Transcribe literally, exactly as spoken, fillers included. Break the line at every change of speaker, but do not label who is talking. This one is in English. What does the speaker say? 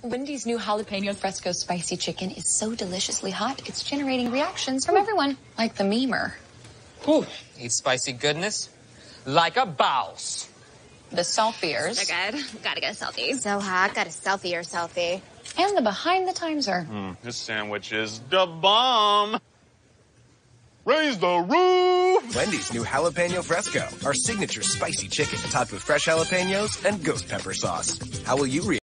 Wendy's new jalapeno fresco spicy chicken is so deliciously hot, it's generating reactions from everyone, like the memer.
Ooh, eat spicy goodness like a boss.
The selfiers.
So good. Gotta get a selfie.
So hot, got a selfie or selfie.
And the behind the timeser.
Mm, this sandwich is the bomb. Raise the roof!
Wendy's new jalapeno fresco, our signature spicy chicken topped with fresh jalapenos and ghost pepper sauce. How will you react?